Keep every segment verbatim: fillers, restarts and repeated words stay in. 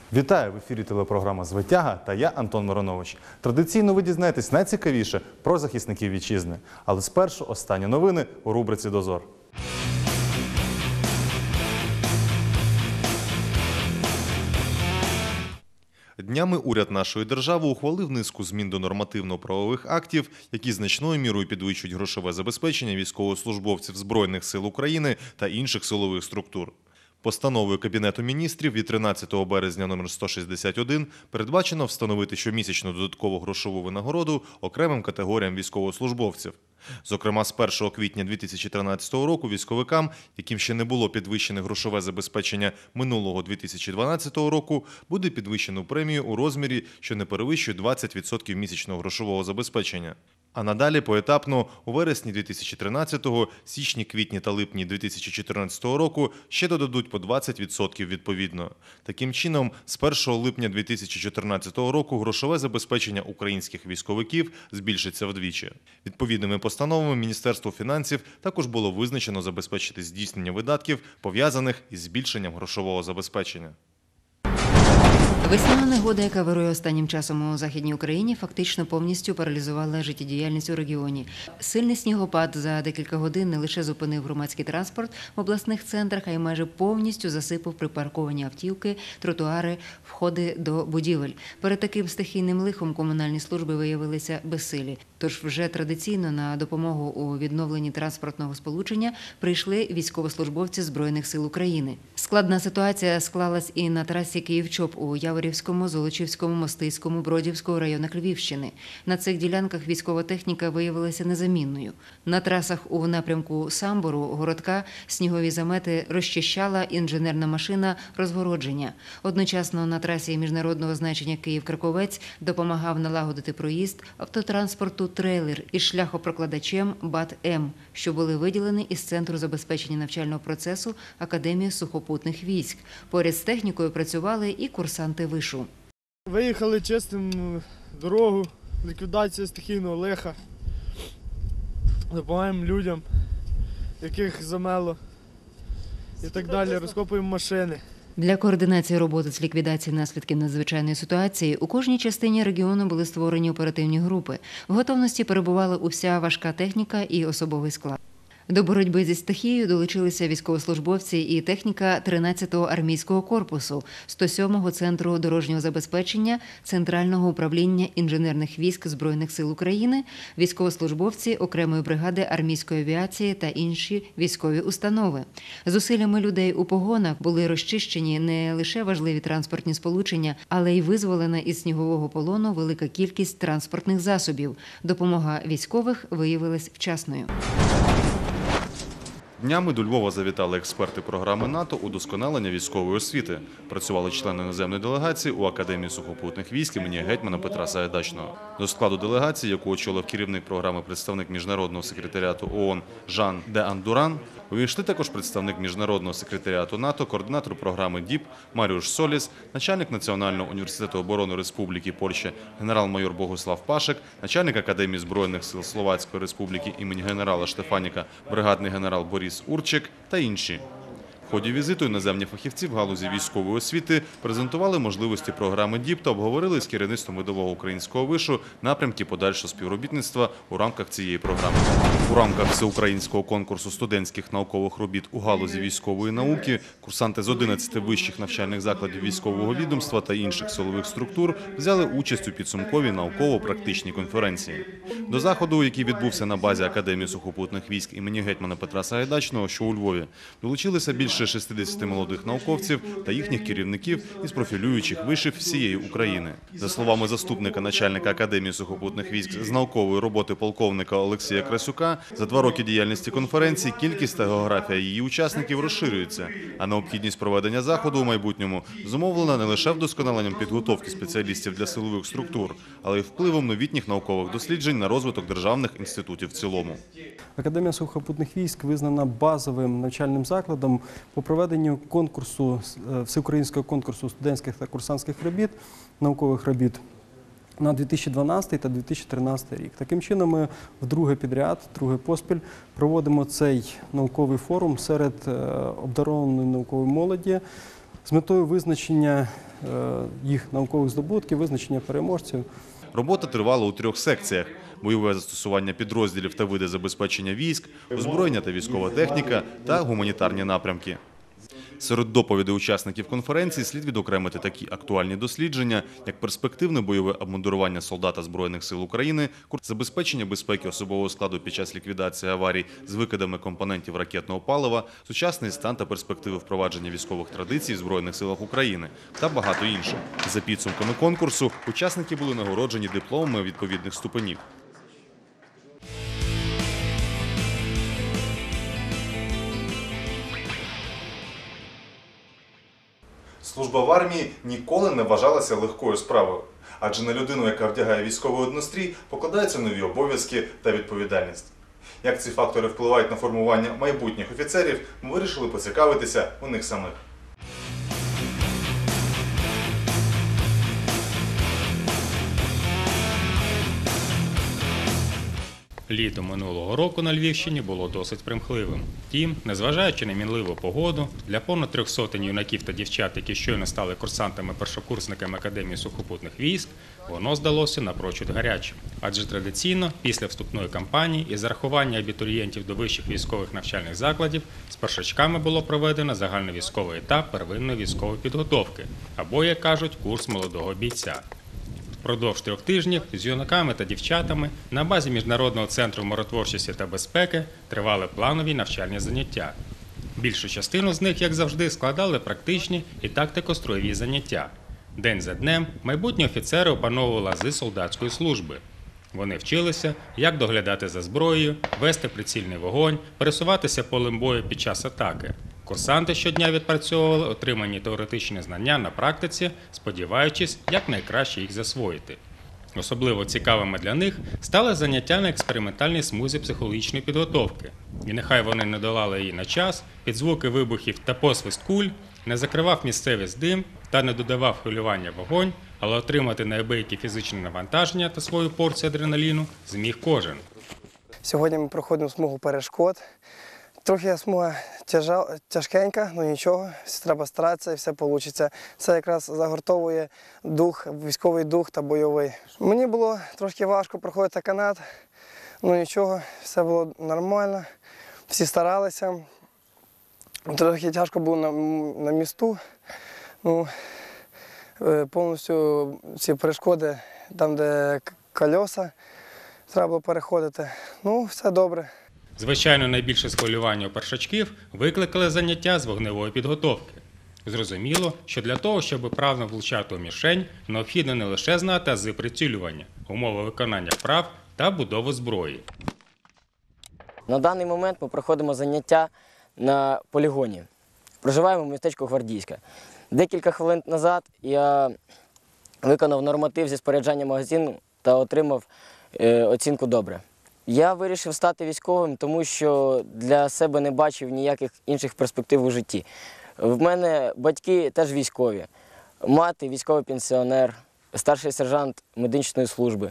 Вітаю! В ефірі телепрограма «Звитяга» та я, Антон Миронович. Традиційно ви дізнаєтесь найцікавіше про захисників вітчизни. Але спершу останні новини у рубриці «Дозор». Днями уряд нашої держави ухвалив низку змін до нормативно-правових актів, які значною мірою підвищують грошове забезпечення військовослужбовців Збройних сил України та інших силових структур. Постановою Кабінету міністрів від тринадцятого березня номер сто шістдесят один передбачено встановити щомісячну додаткову грошову винагороду окремим категоріям військовослужбовців. Зокрема, з першого квітня дві тисячі тринадцятого року військовикам, яким ще не було підвищене грошове забезпечення минулого дві тисячі дванадцятого року, буде підвищено премію у розмірі, що не перевищує двадцять відсотків місячного грошового забезпечення. А надалі поетапно у вересні дві тисячі тринадцятого, січні, квітні та липні дві тисячі чотирнадцятого року ще додадуть по двадцять відсотків відповідно. Таким чином, з першого липня дві тисячі чотирнадцятого року грошове забезпечення українських військовиків збільшиться вдвічі. Відповідними постановами Міністерству фінансів також було визначено забезпечити здійснення видатків, пов'язаних із збільшенням грошового забезпечення. Весняна негода, яка вирує останнім часом у Західній Україні, фактично повністю паралізувала життєдіяльність у регіоні. Сильний снігопад за декілька годин не лише зупинив громадський транспорт в обласних центрах, а й майже повністю засипав припарковані автівки, тротуари, входи до будівель. Перед таким стихійним лихом комунальні служби виявилися безсилі. Тож вже традиційно на допомогу у відновленні транспортного сполучення прийшли військовослужбовці Збройних сил України. Складна ситуація склалась і на трасі Київ-Чоп у Яворівському, Золочівському, Мостиському, Бродівському районах Львівщини. На цих ділянках військова техніка виявилася незамінною. На трасах у напрямку Самбору, Городка, снігові замети розчищала інженерна машина розгородження. Одночасно на трасі міжнародного значення Київ-Краковець допомагав налагодити проїзд автотранспорту трейлер із шляхопрокладачем БАТ-М, що були виділені із Центру забезпечення навчального процесу Академії сухопутних військ. Поряд з технікою працювали і курсанти вишу. Виїхали, чистимо дорогу, ліквідація стихійного лиха. Допомагаємо людям, яких замело і так далі, розкопуємо машини. Для координації роботи з ліквідації наслідків надзвичайної ситуації у кожній частині регіону були створені оперативні групи. В готовності перебувала уся важка техніка і особовий склад. До боротьби зі стихією долучилися військовослужбовці і техніка тринадцятого армійського корпусу, сто сьомого центру дорожнього забезпечення, Центрального управління інженерних військ Збройних сил України, військовослужбовці окремої бригади армійської авіації та інші військові установи. Зусиллями людей у погонах були розчищені не лише важливі транспортні сполучення, але й визволена із снігового полону велика кількість транспортних засобів. Допомога військових виявилась вчасною. Днями до Львова завітали експерти програми НАТО удосконалення військової освіти. Працювали члени іноземної делегації у Академії сухопутних військ імені гетьмана Петра Сагайдачного. До складу делегації, яку очолив керівник програми представник Міжнародного секретаріату ООН Жан де Андуран, увійшли також представник Міжнародного секретаріату НАТО, координатор програми ДІП Маріуш Соліс, начальник Національного університету оборони Республіки Польща генерал-майор Богуслав Пашек, начальник Академії Збройних сил Словацької Республіки імені генерала Штефаніка бригадний генерал Борис Урчик та інші. В ході візиту іноземні фахівці в галузі військової освіти презентували можливості програми ДІП та обговорили з керівництвом видового українського вишу напрямки подальшого співробітництва у рамках цієї програми. У рамках всеукраїнського конкурсу студентських наукових робіт у галузі військової науки курсанти з одинадцяти вищих навчальних закладів військового відомства та інших силових структур взяли участь у підсумковій науково-практичній конференції. До заходу, який відбувся на базі Академії сухопутних військ імені гетьмана Петра Сагайдачного, що у Львові, долучилися більше шістдесят молодих науковців та їхніх керівників із профілюючих вишів всієї України. За словами заступника начальника Академії сухопутних військ з наукової роботи полковника Олексія Красюка, за два роки діяльності конференції кількість та географія її учасників розширюється, а необхідність проведення заходу у майбутньому зумовлена не лише вдосконаленням підготовки спеціалістів для силових структур, але й впливом новітніх наукових досліджень на розвиток державних інститутів в цілому. Академія сухопутних військ визнана базовим навчальним закладом по проведенню конкурсу, всеукраїнського конкурсу студентських та курсантських робіт, наукових робіт на дві тисячі дванадцятий та дві тисячі тринадцятий рік. Таким чином ми вдруге підряд, вдруге поспіль проводимо цей науковий форум серед обдарованої наукової молоді з метою визначення їх наукових здобутків, визначення переможців. Робота тривала у трьох секціях – бойове застосування підрозділів та види забезпечення військ, озброєння та військова техніка та гуманітарні напрямки. Серед доповідей учасників конференції слід відокремити такі актуальні дослідження, як перспективне бойове обмундирування солдата Збройних сил України, забезпечення безпеки особового складу під час ліквідації аварій з викидами компонентів ракетного палива, сучасний стан та перспективи впровадження військових традицій в Збройних силах України та багато інших. За підсумками конкурсу учасники були нагороджені дипломами відповідних ступенів. Служба в армії ніколи не вважалася легкою справою. Адже на людину, яка вдягає військовий однострій, покладаються нові обов'язки та відповідальність. Як ці фактори впливають на формування майбутніх офіцерів, ми вирішили поцікавитися у них самих. Літо минулого року на Львівщині було досить примхливим. Втім, незважаючи на мінливу погоду, для понад трьох сотень юнаків та дівчат, які щойно стали курсантами-першокурсниками Академії сухопутних військ, воно здалося напрочуд гарячим. Адже традиційно, після вступної кампанії і зарахування абітурієнтів до вищих військових навчальних закладів, з першачками було проведено загальновійськовий етап первинної військової підготовки, або, як кажуть, курс молодого бійця. Впродовж трьох тижнів з юнаками та дівчатами на базі Міжнародного центру миротворчості та безпеки тривали планові навчальні заняття. Більшу частину з них, як завжди, складали практичні і тактико-строєві заняття. День за днем майбутні офіцери опановували ази солдатської служби. Вони вчилися, як доглядати за зброєю, вести прицільний вогонь, пересуватися полем бою під час атаки. Курсанти щодня відпрацьовували отримані теоретичні знання на практиці, сподіваючись, якнайкраще їх засвоїти. Особливо цікавими для них стали заняття на експериментальній смузі психологічної підготовки. І нехай вони не долали її на час, під звуки вибухів та посвист куль, не закривав місцевість дим та не додавав хвилювання вогонь, але отримати неабиякі фізичне навантаження та свою порцію адреналіну зміг кожен. Сьогодні ми проходимо смугу перешкод. Трохи смуга тяжа, тяжкенька, але нічого, треба старатися і все вийде. Це якраз загортовує дух, військовий дух та бойовий. Мені було трошки важко проходити канат, але нічого, все було нормально, всі старалися. Трохи тяжко було на, на місту. Ну, повністю ці перешкоди, там де колеса, треба було переходити. Ну, все добре. Звичайно, найбільше схвилювання у першачків викликали заняття з вогневої підготовки. Зрозуміло, що для того, щоб правильно влучати у мішень, необхідно не лише знати ази прицілювання, умови виконання вправ та будову зброї. На даний момент ми проходимо заняття на полігоні. Проживаємо в містечку Гвардійське. Декілька хвилин назад я виконав норматив зі споряджання магазину та отримав е, оцінку «добре». Я вирішив стати військовим, тому що для себе не бачив ніяких інших перспектив у житті. В мене батьки теж військові. Мати – військовий пенсіонер, старший сержант медичної служби,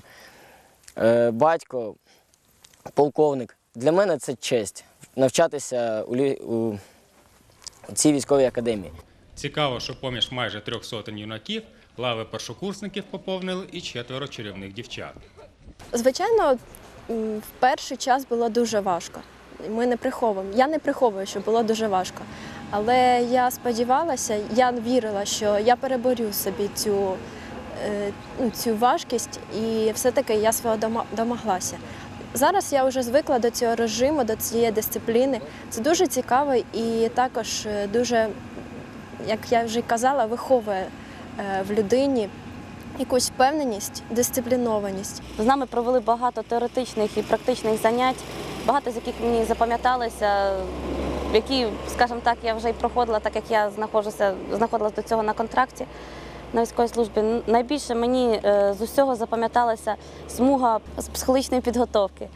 батько – полковник. Для мене це честь – навчатися у, лі... у цій військовій академії. Цікаво, що поміж майже трьох сотень юнаків лави першокурсників поповнили і четверо чарівних дівчат. Звичайно, в перший час було дуже важко. Ми не приховуємо. Я не приховую, що було дуже важко. Але я сподівалася, я вірила, що я переборю собі цю, ну, цю важкість і все-таки я свого домоглася. Зараз я вже звикла до цього режиму, до цієї дисципліни. Це дуже цікаво і також дуже, як я вже казала, виховує в людині якусь впевненість, дисциплінованість. З нами провели багато теоретичних і практичних занять, багато з яких мені запам'яталися, які, скажімо так, я вже й проходила, так як я знаходжуся, знаходилася до цього на контракті на військовій службі. Найбільше мені з усього запам'яталася смуга з психологічної підготовки.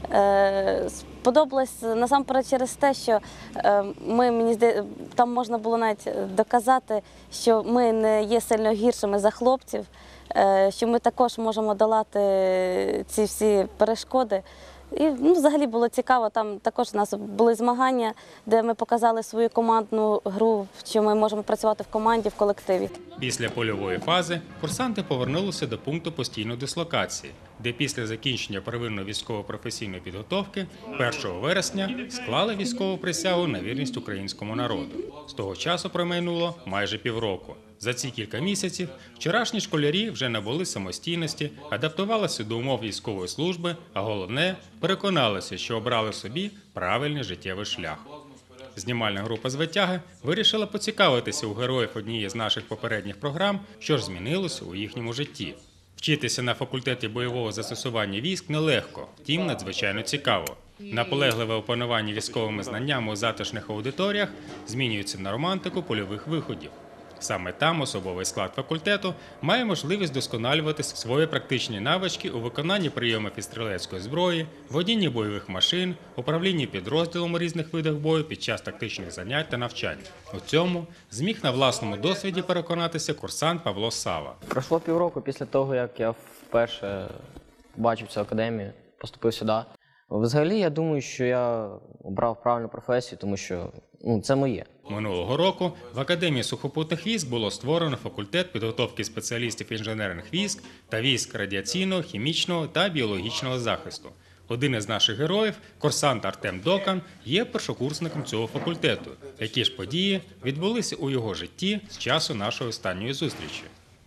Сподобалось насамперед через те, що ми, мені здається, там можна було навіть доказати, що ми не є сильно гіршими за хлопців, що ми також можемо долати ці всі перешкоди. І ну, взагалі було цікаво, там також у нас були змагання, де ми показали свою командну гру, що ми можемо працювати в команді, в колективі. Після польової фази курсанти повернулися до пункту постійної дислокації, де після закінчення первинної військово-професійної підготовки першого вересня склали військову присягу на вірність українському народу. З того часу промайнуло майже півроку. За ці кілька місяців вчорашні школярі вже набули самостійності, адаптувалися до умов військової служби, а головне – переконалися, що обрали собі правильний життєвий шлях. Знімальна група з «Витяги» вирішила поцікавитися у героїв однієї з наших попередніх програм, що ж змінилося у їхньому житті. Вчитися на факультеті бойового застосування військ нелегко, втім надзвичайно цікаво. Наполегливе опанування військовими знаннями у затишних аудиторіях змінюється на романтику польових виходів. Саме там особовий склад факультету має можливість досконалювати свої практичні навички у виконанні прийомів із стрілецької зброї, водінні бойових машин, управлінні підрозділом у різних видах бою під час тактичних занять та навчань. У цьому зміг на власному досвіді переконатися курсант Павло Сава. Пройшло півроку після того, як я вперше бачив цю академію, поступив сюди. Взагалі, я думаю, що я обрав правильну професію, тому що ну, це моє. Минулого року в Академії сухопутних військ було створено факультет підготовки спеціалістів інженерних військ та військ радіаційного, хімічного та біологічного захисту. Один із наших героїв, курсант Артем Докан, є першокурсником цього факультету. Які ж події відбулися у його житті з часу нашої останньої зустрічі?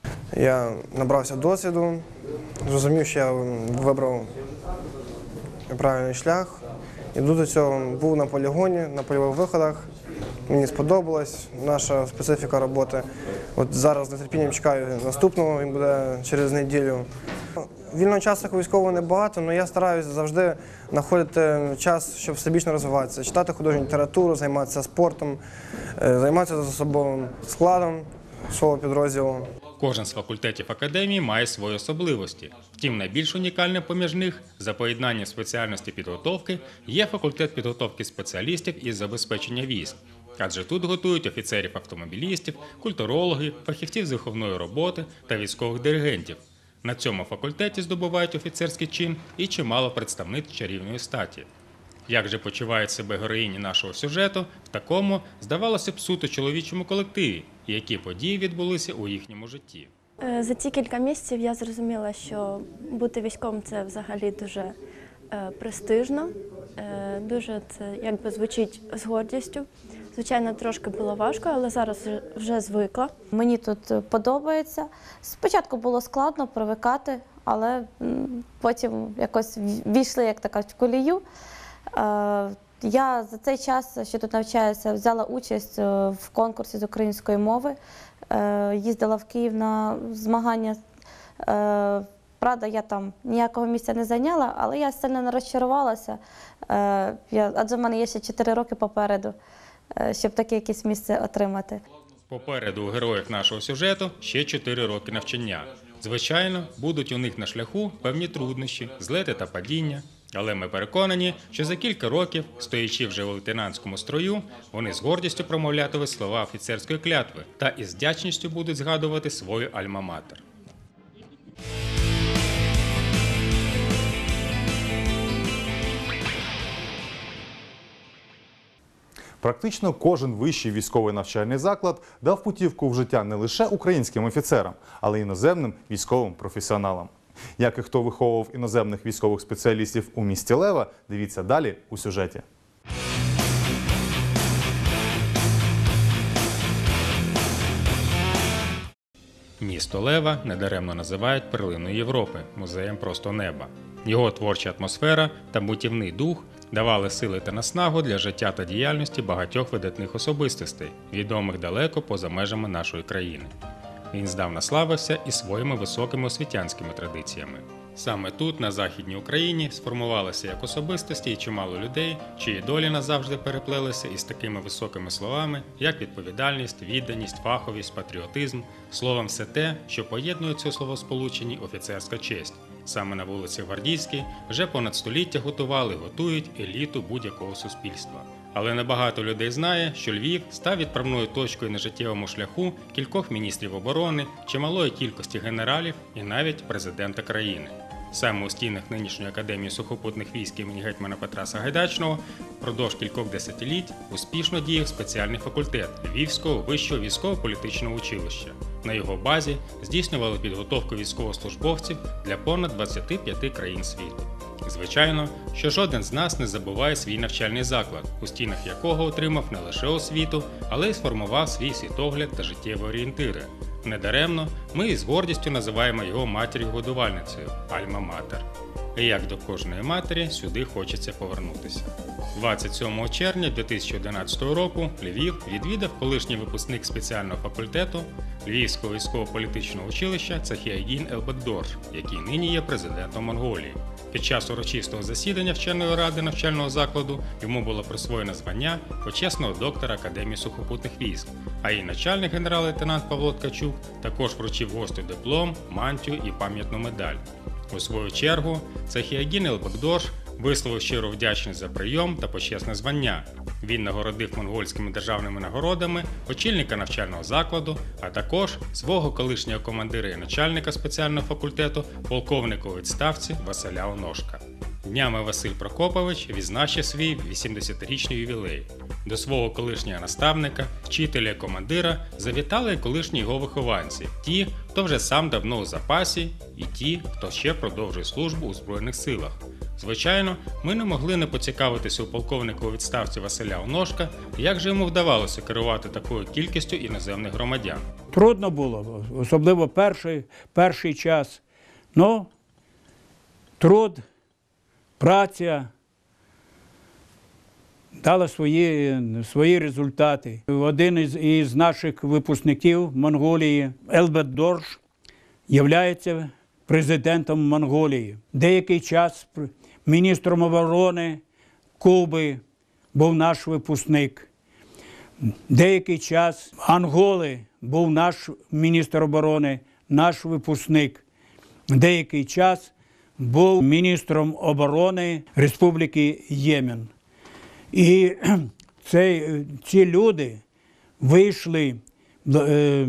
Я набрався досвіду, зрозумів, що я вибрав правильний шлях. Іду до цього, був на полігоні, на польових виходах. Мені сподобалась наша специфіка роботи. От зараз з нетерпінням чекаю наступного, він буде через неділю. Вільного часу як військового небагато, але я стараюся завжди знаходити час, щоб всебічно розвиватися. Читати художню літературу, займатися спортом, займатися з особовим складом свого підрозділу. Кожен з факультетів академії має свої особливості. Втім, найбільш унікальним поміж них за поєднання спеціальності підготовки є факультет підготовки спеціалістів із забезпечення військ. Адже тут готують офіцерів-автомобілістів, культурологів, фахівців з виховної роботи та військових диригентів. На цьому факультеті здобувають офіцерський чин і чимало представниць чарівної статі. Як же почувають себе героїні нашого сюжету в такому, здавалося б, суто чоловічому колективі, і які події відбулися у їхньому житті? За ці кілька місяців я зрозуміла, що бути військовим – це взагалі дуже е, престижно, е, дуже це якби звучить з гордістю. Звичайно, трошки було важко, але зараз вже, вже звикла. Мені тут подобається. Спочатку було складно привикати, але потім якось війшли, як така, в колію. Я за цей час, що тут навчаюся, взяла участь в конкурсі з української мови, їздила в Київ на змагання. Правда, я там ніякого місця не зайняла, але я сильно не розчарувалася, адже в мене є ще чотири роки попереду, щоб таке якесь місце отримати. Попереду у героїв нашого сюжету ще чотири роки навчання. Звичайно, будуть у них на шляху певні труднощі, злети та падіння. Але ми переконані, що за кілька років, стоячи вже у лейтенантському строю, вони з гордістю промовлятимуть слова офіцерської клятви та із вдячністю будуть згадувати свою альма-матер. Практично кожен вищий військовий навчальний заклад дав путівку в життя не лише українським офіцерам, але й іноземним військовим професіоналам. Як і хто виховував іноземних військових спеціалістів у місті Лева, дивіться далі у сюжеті. Місто Лева недаремно називають перлиною Європи, музеєм просто неба. Його творча атмосфера та бутівний дух давали сили та наснагу для життя та діяльності багатьох видатних особистостей, відомих далеко поза межами нашої країни. Він здавна славився і своїми високими освітянськими традиціями. Саме тут, на Західній Україні, сформувалися як особистості і чимало людей, чиї долі назавжди переплелися із такими високими словами, як відповідальність, відданість, фаховість, патріотизм, словом все те, що поєднує цю словосполученні офіцерська честь. Саме на вулиці Гвардійській вже понад століття готували і готують еліту будь-якого суспільства. Але небагато людей знає, що Львів став відправною точкою на життєвому шляху кількох міністрів оборони, чималої кількості генералів і навіть президента країни. Саме у стінах нинішньої академії сухопутних військ імені гетьмана Петра Сагайдачного впродовж кількох десятиліть успішно діяв спеціальний факультет Львівського вищого військово-політичного училища. На його базі здійснювали підготовку військовослужбовців для понад двадцяти п'яти країн світу. Звичайно, що жоден з нас не забуває свій навчальний заклад, у стінах якого отримав не лише освіту, але й сформував свій світогляд та життєві орієнтири. Недаремно ми із гордістю називаємо його матір'ю-годувальницею – Альма-Матер. І як до кожної матері, сюди хочеться повернутися. двадцять сьомого червня дві тисячі одинадцятого року Львів відвідав колишній випускник спеціального факультету Львівського військово-політичного училища Цахіагін Елбекдорж, який нині є президентом Монголії. Під час урочистого засідання вченої ради навчального закладу йому було присвоєно звання почесного доктора Академії сухопутних військ, а її начальник генерал-лейтенант Павло Ткачук також вручив гостю диплом, мантію і пам'ятну медаль. У свою чергу Цахіагін Елбекдорж висловив щиру вдячність за прийом та почесне звання. Він нагородив монгольськими державними нагородами очільника навчального закладу, а також свого колишнього командира і начальника спеціального факультету, полковника у відставці Василя Оношка. Днями Василь Прокопович відзначив свій вісімдесятирічний ювілей. До свого колишнього наставника, вчителя і командира завітали і колишні його вихованці, ті, хто вже сам давно у запасі, і ті, хто ще продовжує службу у Збройних силах. Звичайно, ми не могли не поцікавитися у полковника у відставці Василя Оношка, як же йому вдавалося керувати такою кількістю іноземних громадян. Трудно було, особливо перший, перший час. Ну, труд, праця дала свої, свої результати. Один із, із наших випускників Монголії, Елбекдорж, є президентом Монголії. Деякий час міністром оборони Куби був наш випускник. Деякий час Анголи був наш міністр оборони, наш випускник. Деякий час був міністром оборони Республіки Ємен. І цей, ці люди вийшли е,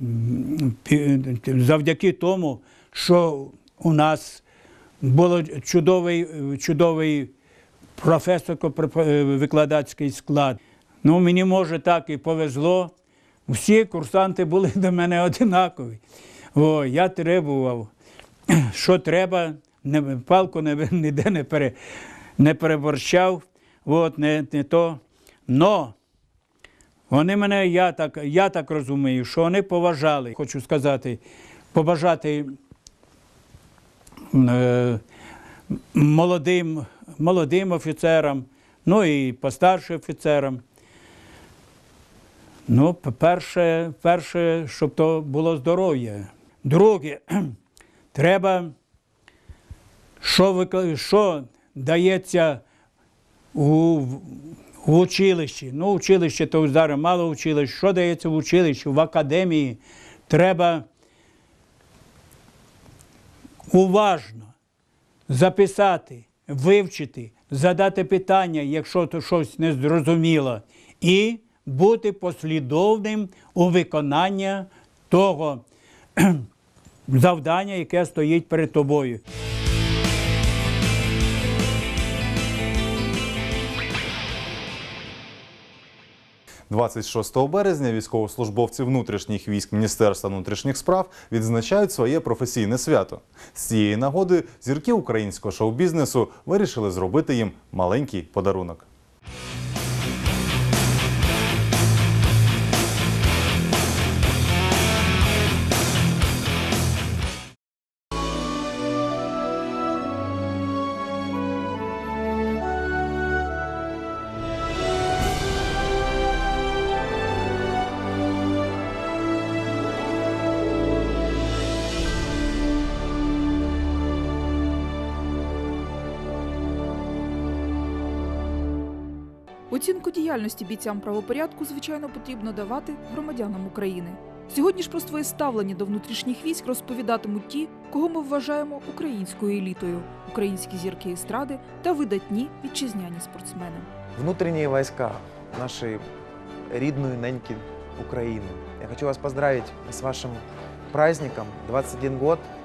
завдяки тому, що у нас був чудовий, чудовий професорсько-викладацький склад. Ну, мені, може, так і повезло. Всі курсанти були до мене одинакові. О, я требував, що треба, не, палку не, ніде не, пере, не переборщав, от, не, не то. Но вони мене, я так, я так розумію, що вони поважали. Хочу сказати, побажати е, молодим, молодим офіцерам, ну і постаршим офіцерам. Ну, перше, перше, щоб то було здоров'я. Друге, треба, що, що дається у, в училищі. Ну, училище, то зараз мало училищ. Що дається в училищі, в академії? Треба уважно записати, вивчити, задати питання, якщо то щось не зрозуміло, і бути послідовним у виконанні того завдання, яке стоїть перед тобою. двадцять шостого березня військовослужбовці внутрішніх військ Міністерства внутрішніх справ відзначають своє професійне свято. З цієї нагоди зірки українського шоу-бізнесу вирішили зробити їм маленький подарунок. Оцінку діяльності бійцям правопорядку, звичайно, потрібно давати громадянам України. Сьогодні ж про своє ставлення до внутрішніх військ розповідатимуть ті, кого ми вважаємо українською елітою, українські зірки естради та видатні вітчизняні спортсмени. Внутренние войска нашей рідної неньки Украины. Я хочу вас поздравить с вашим праздником. двадцать один год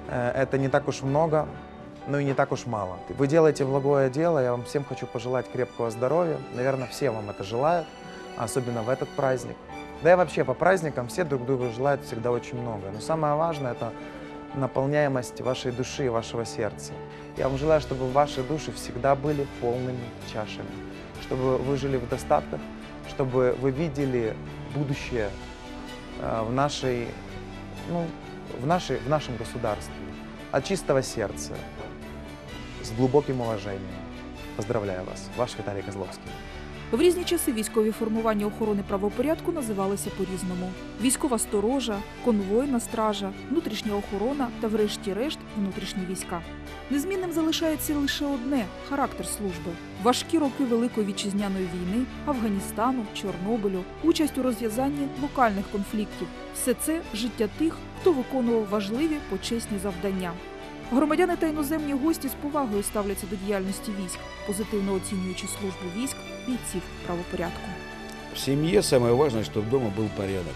Э, Это не так уж много, но и не так уж мало. Вы делаете благое дело, я вам всем хочу пожелать крепкого здоровья. Наверное, все вам это желают, особенно в этот праздник. Да и вообще по праздникам все друг другу желают всегда очень много. Но самое важное – это наполняемость вашей души и вашего сердца. Я вам желаю, чтобы ваши души всегда были полными чашами, чтобы вы жили в достатках, чтобы вы видели будущее в нашей, ну, в нашей, в нашем государстве. От чистого сердца, с глубоким уважением. Поздравляю вас, ваш Віталій Козловський. В різні часи військові формування охорони правопорядку називалися по-різному. Військова сторожа, конвойна стража, внутрішня охорона та врешті-решт внутрішні війська. Незмінним залишається лише одне – характер служби. Важкі роки Великої вітчизняної війни, Афганістану, Чорнобилю, участь у розв'язанні локальних конфліктів – все це життя тих, хто виконував важливі почесні завдання. Громадяни та іноземні гості з повагою ставляться до діяльності військ, позитивно оцінюючи службу військ бійців правопорядку. В семье самое важное, чтобы дома был порядок.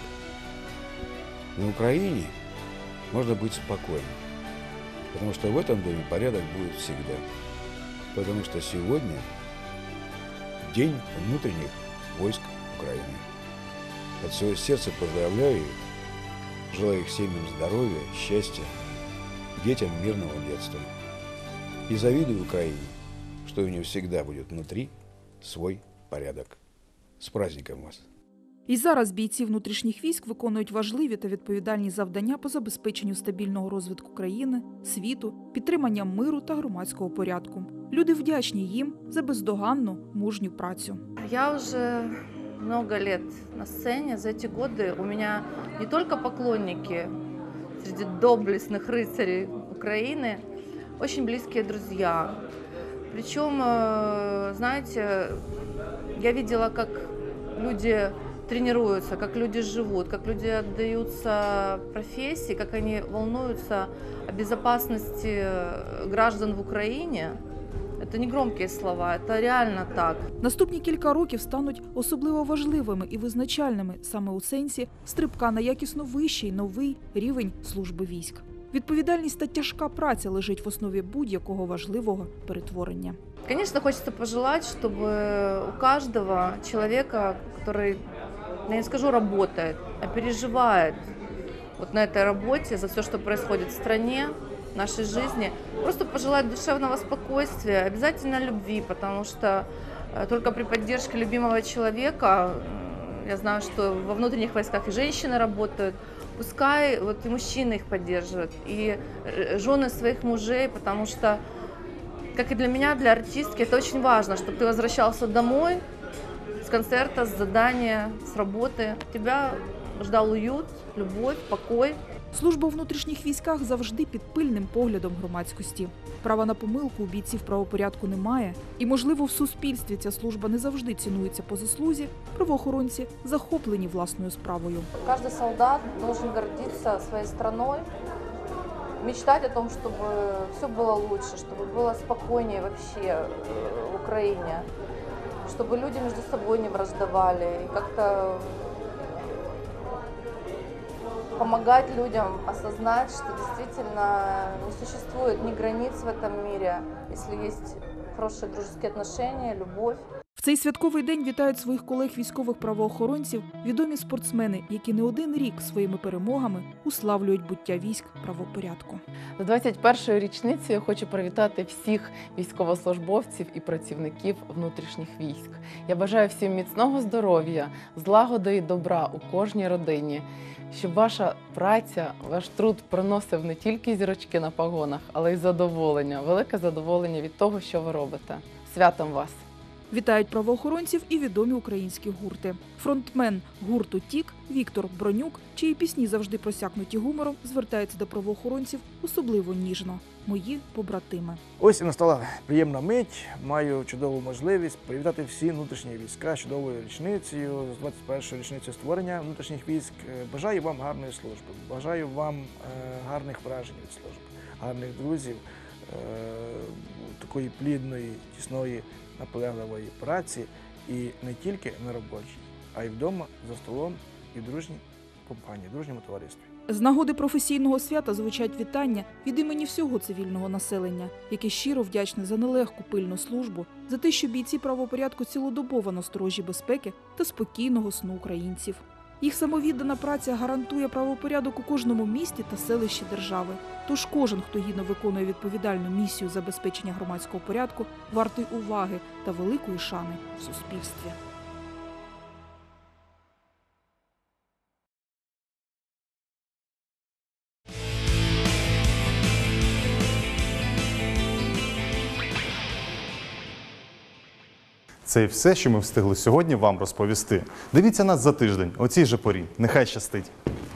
На Украине можно быть спокойным, потому что в этом доме порядок будет всегда. Потому что сегодня День внутренних войск Украины. От всего сердца поздравляю их, желаю их семьям здоровья, счастья, детям мирного детства. И завидую Украине, что у нее всегда будет внутри свой порядок. З праздником вас! І зараз бійці внутрішніх військ виконують важливі та відповідальні завдання по забезпеченню стабільного розвитку країни, світу, підтриманням миру та громадського порядку. Люди вдячні їм за бездоганну, мужню працю. Я уже много лет на сцене. За эти годы у меня не только поклонники среди доблестных рыцарей Украины, очень близкие друзья. Причем, знаете, я видела, как люди тренируются, как люди живут, как люди отдаются профессии, как они волнуются о безопасности граждан в Україні. Це не громкі слова, це реально так. Наступні кілька років стануть особливо важливими і визначальними саме у сенсі стрибка на якісно вищий новий рівень служби військ. Відповідальність та тяжка праця лежить в основі будь-якого важливого перетворення. Конечно, хочется пожелать, чтобы у каждого человека, который, я не скажу работает, а переживает вот на этой работе за все, что происходит в стране, в нашей жизни, просто пожелать душевного спокойствия, обязательно любви, потому что только при поддержке любимого человека, я знаю, что во внутренних войсках и женщины работают, пускай вот и мужчины их поддерживают, и жены своих мужей, потому что, как и для меня, для артистки, это очень важно, чтобы ты возвращался домой с концерта, с задания, с работы. Тебя ждал уют, любовь, покой. Служба у внутрішніх військах завжди під пильним поглядом громадськості. Права на помилку у бійців правопорядку немає. І, можливо, в суспільстві ця служба не завжди цінується по заслузі, правоохоронці захоплені власною справою. Кожен солдат должен гордитися своєю страною, мечтать о том, чтобы все было лучше, чтобы было спокойнее вообще в Украине, чтобы люди между собой не враждовали, и как-то помогать людям осознать, что действительно не существует ни границ в этом мире, если есть хорошие дружеские отношения, любовь. В цей святковий день вітають своїх колег-військових правоохоронців відомі спортсмени, які не один рік своїми перемогами уславлюють буття військ правопорядку. З двадцять першою річницею я хочу привітати всіх військовослужбовців і працівників внутрішніх військ. Я бажаю всім міцного здоров'я, злагоди і добра у кожній родині, щоб ваша праця, ваш труд приносив не тільки зірочки на погонах, але й задоволення, велике задоволення від того, що ви робите. Святом вас! Вітають правоохоронців і відомі українські гурти. Фронтмен гурту «Тік» Віктор Бронюк, чиї пісні завжди просякнуті гумором, звертається до правоохоронців особливо ніжно. Мої побратими. Ось і настала приємна мить. Маю чудову можливість привітати всі внутрішні війська з чудовою річницею, з двадцять першою річницею створення внутрішніх військ. Бажаю вам гарної служби, бажаю вам гарних вражень від служби, гарних друзів, такої плідної, тісної, наполегливої праці і не тільки на роботі, а й вдома, за столом і в дружній компанії, в дружньому товаристві. З нагоди професійного свята звучать вітання від імені всього цивільного населення, яке щиро вдячне за нелегку пильну службу, за те, що бійці правопорядку цілодобово на сторожі безпеки та спокійного сну українців. Їх самовіддана праця гарантує правопорядок у кожному місті та селищі держави. Тож кожен, хто гідно виконує відповідальну місію забезпечення громадського порядку, вартий уваги та великої шани в суспільстві. Це і все, що ми встигли сьогодні вам розповісти. Дивіться нас за тиждень, о цій же порі. Нехай щастить!